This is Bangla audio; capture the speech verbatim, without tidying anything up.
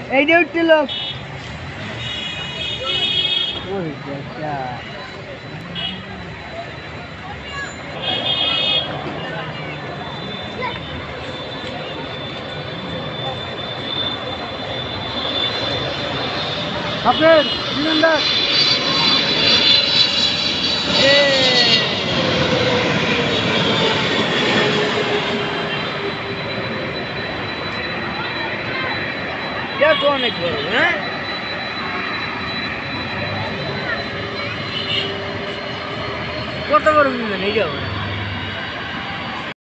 এইটা উঠছিল ওই দেখা আপনার দিনদার এ क्या कौन है करो हैं কত বড় মিলে নেই যাও